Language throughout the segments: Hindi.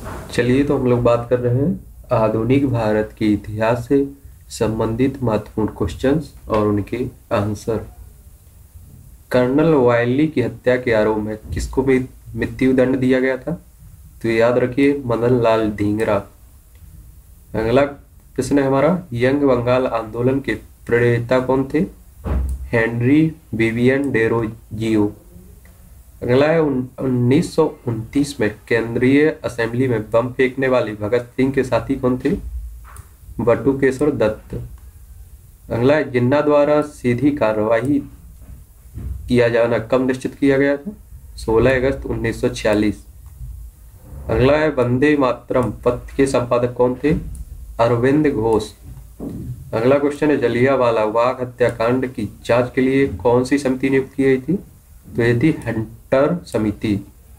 चलिए, तो हम लोग बात कर रहे हैं आधुनिक भारत के इतिहास से संबंधित महत्वपूर्ण क्वेश्चंस और उनके आंसर। कर्नल वायली की हत्या के आरोप में किसको भी मृत्यु दंड दिया गया था? तो याद रखिए, मदन लाल ढींगरा। अगला प्रश्न है हमारा, यंग बंगाल आंदोलन के प्रणेता कौन थे? Henry Vivian Derozio. अगला है 1929 में केंद्रीय असेंबली में बम फेंकने वाले भगत सिंह के साथी कौन थे? बटुकेश्वर दत्त। अगला है जिन्ना द्वारा सीधी कार्यवाही किया जाना कब निश्चित किया गया था? 16 अगस्त 1946। अगला है वंदे मातरम पत्र के संपादक कौन थे? अरविंद घोष। अगला क्वेश्चन है, जलियांवाला बाग हत्याकांड की जांच के लिए कौन सी समिति नियुक्त की गई थी? तो ये थी हंटर समिति।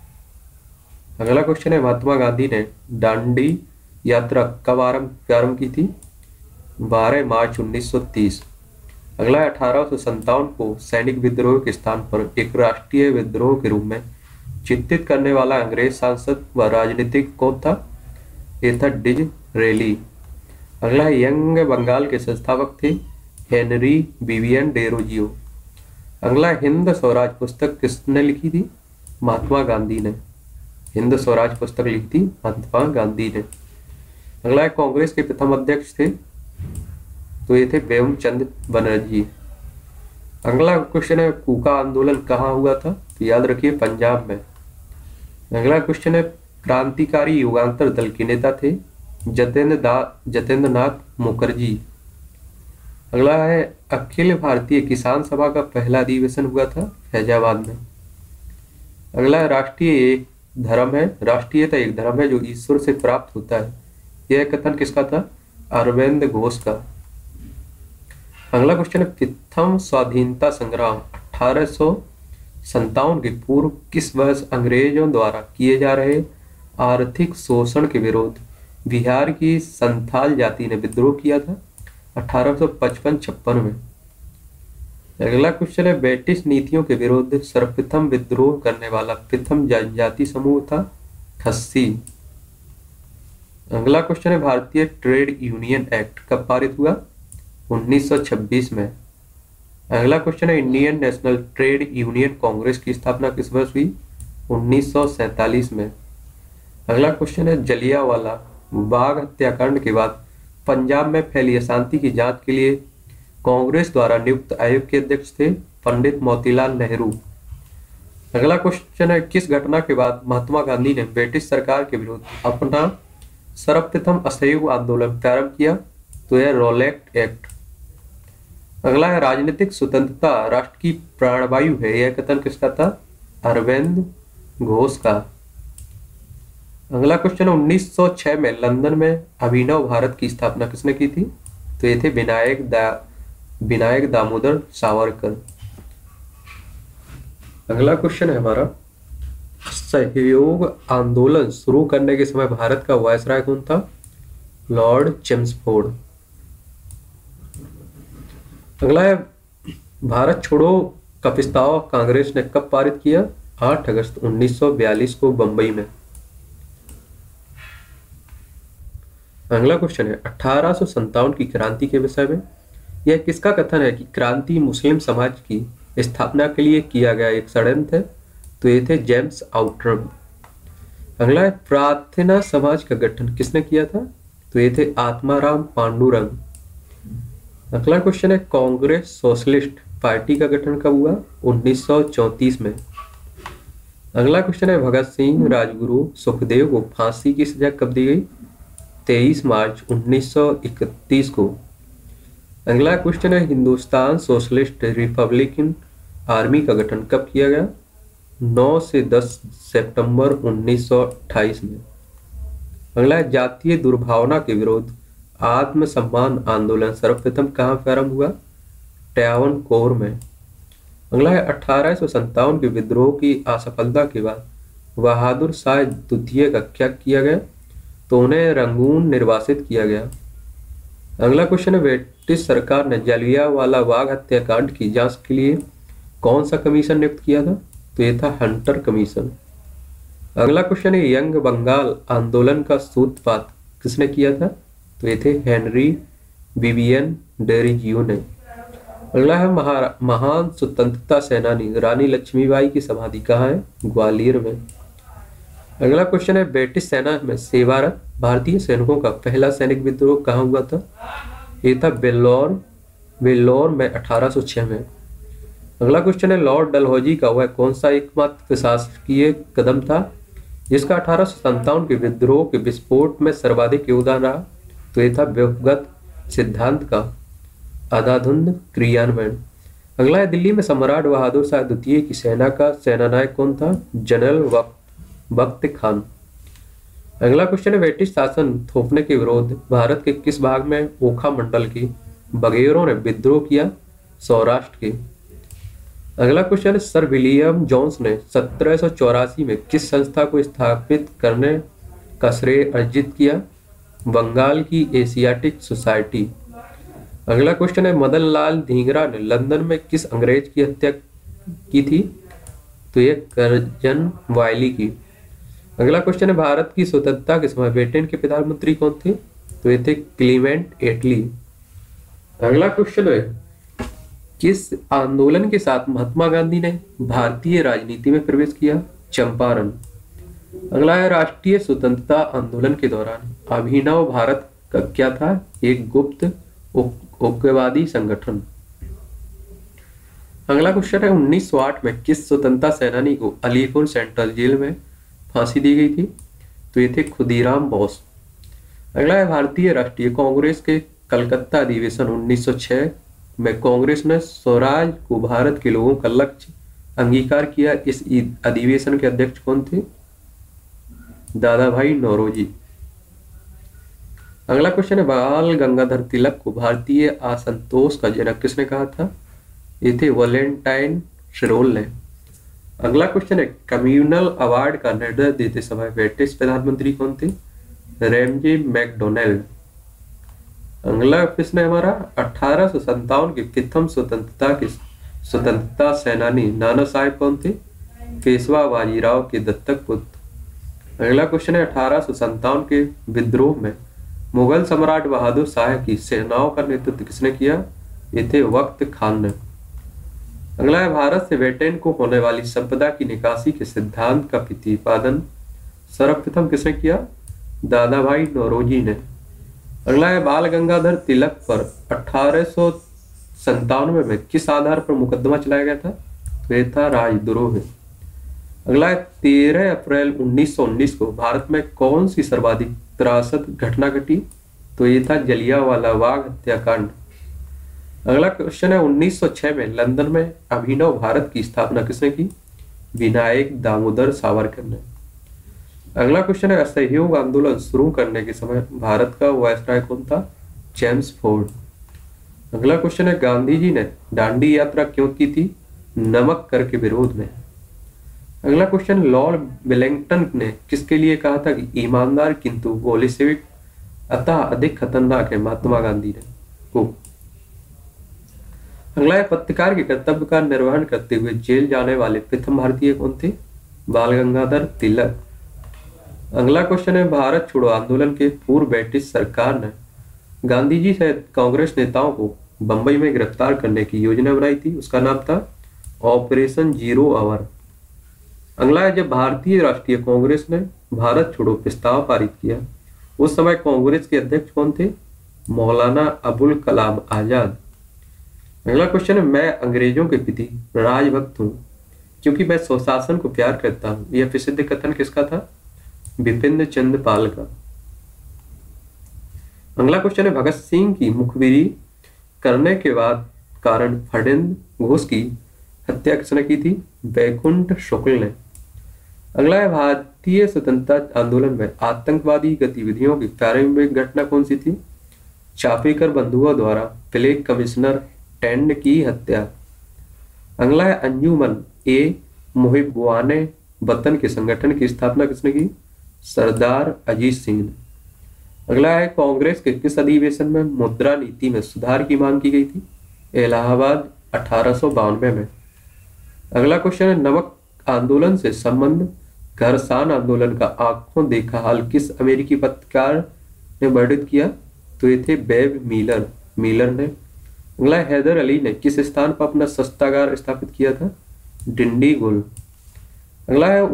अगला क्वेश्चन है, महात्मा गांधी ने दांडी यात्रा कब प्रारंभ की थी? 12 मार्च 1930। अगला है, 1857 को सैनिक विद्रोह के स्थान पर एक राष्ट्रीय विद्रोह के रूप में चित्रित करने वाला अंग्रेज सांसद व राजनीतिक कौन था? ये था डिज़रेली। अगला है, यंग बंगाल के संस्थापक थे हेनरी विवियन डेरोजियो। अगला, हिंद स्वराज पुस्तक किसने लिखी थी? महात्मा गांधी ने। हिंद स्वराज पुस्तक लिखी थी महात्मा गांधी ने। अगला है, कांग्रेस के प्रथम अध्यक्ष थे? तो ये थे बेगमचंद बनर्जी। अगला क्वेश्चन है, कूका आंदोलन कहाँ हुआ था? तो याद रखिए, पंजाब में। अगला क्वेश्चन है, क्रांतिकारी युगांतर दल के नेता थे? जतेंद्र नाथ मुखर्जी। अगला है, अखिल भारतीय किसान सभा का पहला अधिवेशन हुआ था फैजाबाद में। अगला है, राष्ट्रीयता एक धर्म है जो ईश्वर से प्राप्त होता है। यह कथन किसका था? अरविंद घोष का। अगला क्वेश्चन है, प्रथम स्वाधीनता संग्राम 1857 के पूर्व किस वर्ष अंग्रेजों द्वारा किए जा रहे आर्थिक शोषण के विरोध बिहार की संथाल जाति ने विद्रोह किया था? 1855-56 में। अगला क्वेश्चन है, ब्रिटिश नीतियों के विरुद्ध सर्वप्रथम विद्रोह करने वाला प्रथम जनजाति समूह था खस्सी। अगला क्वेश्चन है, भारतीय ट्रेड यूनियन एक्ट कब पारित हुआ? 1926 में। अगला क्वेश्चन है, Indian National Trade Union Congress की स्थापना किस वर्ष हुई? 1947 में। अगला क्वेश्चन है, जलियांवाला बाग हत्याकांड के बाद पंजाब में फैली अशांति की जांच के लिए कांग्रेस द्वारा नियुक्त आयोग के अध्यक्ष थे? पंडित मोतीलाल नेहरू। अगला क्वेश्चन है, किस घटना के बाद महात्मा गांधी ने ब्रिटिश सरकार के विरुद्ध अपना सर्वप्रथम असहयोग आंदोलन प्रारंभ किया? तो यह रोलेट एक्ट। अगला है, राजनीतिक स्वतंत्रता राष्ट्र की प्राणवायु है। यह कथन किसका था? अरविंद घोष का। अगला क्वेश्चन, 1906 में लंदन में अभिनव भारत की स्थापना किसने की थी? तो ये थे विनायक दामोदर सावरकर। अगला क्वेश्चन है हमारा, सहयोग आंदोलन शुरू करने के समय भारत का वायसराय कौन था? Lord Chelmsford. अगला है, भारत छोड़ो का प्रस्ताव कांग्रेस ने कब पारित किया? 8 अगस्त 1942 को बंबई में। अगला क्वेश्चन है, 1857 की क्रांति के विषय में यह किसका कथन है कि क्रांति मुस्लिम समाज की स्थापना के लिए किया गया एक षड्यंत्र है? तो ये थे जेम्स आउटरम। अगला है, प्रार्थना समाज का गठन किसने किया था? तो ये थे आत्माराम पांडुरंग। अगला क्वेश्चन है, कांग्रेस सोशलिस्ट पार्टी का गठन कब हुआ? 1934 में। अगला क्वेश्चन है, भगत सिंह, राजगुरु, सुखदेव को फांसी की सजा कब दी गई? 23 मार्च 1931 को। अगला क्वेश्चन है, हिंदुस्तान सोशलिस्ट रिपब्लिकन आर्मी का गठन कब किया गया? 9 से 10 सितंबर 1928 में। अगला है, जातीय दुर्भावना के विरोध आत्मसम्मान आंदोलन सर्वप्रथम कहाँ प्रारंभ हुआ? ट्रैवनकोर में। अगला है, 1857 के विद्रोह की असफलता के बाद बहादुर शाह द्वितीय का क्या किया गया? तो उन्हें रंगून निर्वासित किया गया। अगला क्वेश्चन है, ब्रिटिश सरकार ने जलियांवाला बाग हत्याकांड की जांच के लिए कौन सा कमीशन नियुक्त किया था? तो ये था हंटर कमीशन। अगला क्वेश्चन है, यंग बंगाल आंदोलन का सूत्रपात किसने किया था? तो ये थे हेनरी विवियन डेरिजियो ने। अगला है, महान स्वतंत्रता सेनानी रानी लक्ष्मीबाई की समाधि कहाँ है? ग्वालियर में। अगला क्वेश्चन है, ब्रिटिश सेना में सेवारत भारतीय सैनिकों का पहला सैनिक विद्रोह कहाँ हुआ था? ये था वेल्लोर में 1806 में। अगला क्वेश्चन है, लॉर्ड डलहौजी का वह कौन सा एकमात्र प्रशासकीय कदम था जिसका 1857 के विद्रोह के विस्फोट में सर्वाधिक योगदान रहा? तो ये था व्यक्तिगत सिद्धांत का अंधाधुंध क्रियान्वयन। अगला है, दिल्ली में सम्राट बहादुर शाह द्वितीय की सेना का सेनानायक कौन था? जनरल बख्त खान। अगला क्वेश्चन है, ब्रिटिश शासन थोपने के विरोध भारत के किस भाग में ओखा मंडल के बघेरों ने विद्रोह किया? सौराष्ट्र के। अगला क्वेश्चन है, सर विलियम जोन्स ने 1784 में किस संस्था को स्थापित करने का श्रेय अर्जित किया? बंगाल की एशियाटिक सोसाइटी। अगला क्वेश्चन है, मदन लाल धींगरा ने लंदन में किस अंग्रेज की हत्या की थी? तो ये कर्जन वायली की। अगला क्वेश्चन है, भारत की स्वतंत्रता के समय ब्रिटेन के प्रधानमंत्री कौन थे? तो ये थे क्लीमेंट एटली। अगला क्वेश्चन है, किस आंदोलन के साथ महात्मा गांधी ने भारतीय राजनीति में प्रवेश किया? चंपारण। अगला है, राष्ट्रीय स्वतंत्रता आंदोलन के दौरान अभिनव भारत का क्या था? एक गुप्त उग्रवादी संगठन। अगला क्वेश्चन है, 1908 में किस स्वतंत्रता सेनानी को अलीपुर सेंट्रल जेल में फांसी दी गई थी? तो ये थे खुदीराम बोस। अगला है, भारतीय राष्ट्रीय कांग्रेस के कलकत्ता अधिवेशन 1906 में कांग्रेस ने स्वराज को भारत के लोगों का लक्ष्य अंगीकार किया। इस अधिवेशन के अध्यक्ष कौन थे? दादा भाई नौरोजी। अगला क्वेश्चन है, बाल गंगाधर तिलक को भारतीय असंतोष का जनक किसने कहा था? ये थे वैलेंटाइन शिरोल ने। अगला क्वेश्चन है, कम्युनल अवार्ड का निर्णय देते समय ब्रिटिश प्रधानमंत्री कौन थे? Ramsay MacDonald. अगला प्रश्न है हमारा, 1857 के प्रथम स्वतंत्रता सेनानी नाना साहेब कौन थे? पेशवा बाजीराव के दत्तक पुत्र। अगला क्वेश्चन है, 1857 के विद्रोह में मुगल सम्राट बहादुर शाह की सेनाओं का नेतृत्व किसने किया? ये थे वक्त खान ने। अगला है, भारत से ब्रिटेन को होने वाली संपदा की निकासी के सिद्धांत का प्रतिपादन सर्वप्रथम किसने किया? दादा भाई नौरोजी ने। अगला है, बाल गंगाधर तिलक पर 1897 में किस आधार पर मुकदमा चलाया गया था? तो ये था राजद्रोह। अगला है, 13 अप्रैल 1919 को भारत में कौन सी सर्वाधिक त्रासद घटना घटी? तो ये था जलियांवाला बाग हत्याकांड। अगला क्वेश्चन है, 1906 में लंदन में अभिनव भारत की स्थापना किसने की? विनायक दामोदर सावरकर ने। अगला क्वेश्चन है, असहयोग आंदोलन शुरू करने के समय भारत का वायसराय कौन था? James Ford. अगला क्वेश्चन है, गांधी जी ने दांडी यात्रा क्यों की थी? नमक कर के विरोध में। अगला क्वेश्चन, लॉर्ड वेलिंगटन ने किसके लिए कहा था कि ईमानदार किंतु बोल्शेविक अतः अधिक खतरनाक है? महात्मा गांधी ने को। अगला है, पत्रकार के कर्तव्य का निर्वहन करते हुए जेल जाने वाले प्रथम भारतीय कौन थे? बाल गंगाधर तिलक। अगला क्वेश्चन है, भारत छोड़ो आंदोलन के पूर्व ब्रिटिश सरकार ने गांधी जी सहित कांग्रेस नेताओं को बंबई में गिरफ्तार करने की योजना बनाई थी, उसका नाम था ऑपरेशन जीरो आवर। अगला है, जब भारतीय राष्ट्रीय कांग्रेस ने भारत छोड़ो प्रस्ताव पारित किया उस समय कांग्रेस के अध्यक्ष कौन थे? मौलाना अबुल कलाम आजाद। अगला क्वेश्चन है, मैं अंग्रेजों के प्रति राजभक्त हूँ क्योंकि मैं स्वशासन को प्यार करता हूँ। यह प्रसिद्ध कथन किसका था? बिपिन चंद्र पाल का। अगला क्वेश्चन है, भगत सिंह की मुखबिरी करने के बाद कारण फर्डिनांड घोष की हत्या किसने की थी? वैकुंठ शुक्ल ने। अगला है, भारतीय स्वतंत्रता आंदोलन में आतंकवादी गतिविधियों की प्रारंभिक घटना कौन सी थी? चापेकर बंधुओं द्वारा प्लेग कमिश्नर टेंड की हत्या। अगला है, अंजुमन ए मुहिब्बाने वतन के संगठन की स्थापना किसने की? सरदार अजीत सिंह ने। अगला है, कांग्रेस के किस अधिवेशन में मुद्रा नीति में सुधार की मांग की गई थी? इलाहाबाद 1892 में। अगला क्वेश्चन है, नमक आंदोलन से संबंध घर्षण आंदोलन का आंखों देखा हाल किस अमेरिकी पत्रकार ने वर्णित किया? तो ये थे बेब मिलर ने। अगला हैदर अली ने किस स्थान पर अपना शस्त्रागार स्थापित किया था? डिंडीगुल। अगला है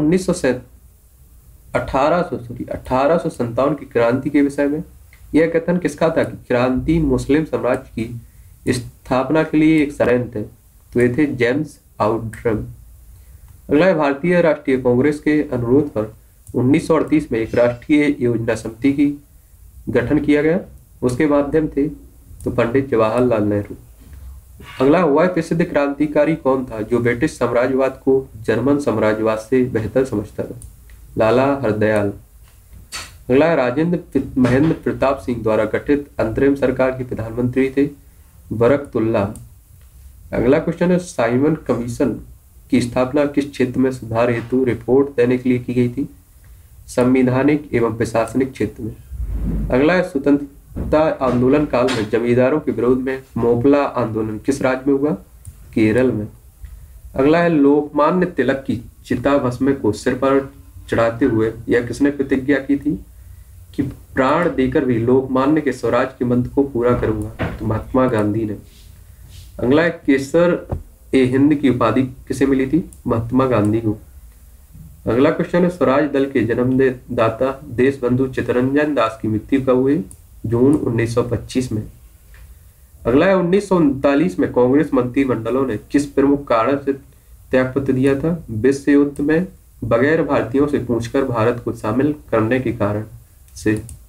1857 की क्रांति के विषय में। यह कथन किसका था कि क्रांति मुस्लिम साम्राज्य की स्थापना के लिए एक षड्यंत्र है? तो ये थे जेम्स आउड्रम। अगला है भारतीय राष्ट्रीय कांग्रेस के अनुरोध पर 1938 में एक राष्ट्रीय योजना समिति की गठन किया गया, उसके माध्यम थे तो पंडित जवाहरलाल नेहरू। अगला, वह प्रसिद्ध क्रांतिकारी कौन था जो ब्रिटिश साम्राज्यवाद को जर्मन साम्राज्यवाद से बेहतर समझता था? लाला हरदयाल। अगला, राजेंद्र महेंद्र प्रताप सिंह द्वारा गठित अंतरिम सरकार के प्रधानमंत्री थे? बरकतुल्ला। अगला क्वेश्चन है, साइमन कमीशन की स्थापना किस क्षेत्र में सुधार हेतु रिपोर्ट देने के लिए की गई थी? संवैधानिक एवं प्रशासनिक क्षेत्र में। अगला है, स्वतंत्रता आंदोलन काल में जमींदारों के विरोध में मोपला आंदोलन किस राज्य में हुआ? केरल में। अगला है, लोकमान्य तिलक की चिता भस्म को सिर पर चढ़ाते हुए यह किसने प्रतिज्ञा की थी कि प्राण देकर भी लोकमान्य के स्वराज के मंत्र को पूरा करूंगा? तो महात्मा गांधी ने। अगला है, केसर ए हिंद की उपाधि किसे मिली थी? महात्मा गांधी को। अगला क्वेश्चन है, स्वराज दल के जन्मदाता देशबंधु चित्तरंजन दास की मृत्यु कब हुई? जून 1925 में। अगला है, 1939 में कांग्रेस मंत्रिमंडलों ने किस प्रमुख कारण से त्यागपत्र दिया था? विश्व युद्ध में बगैर भारतीयों से पूछकर भारत को शामिल करने के कारण से।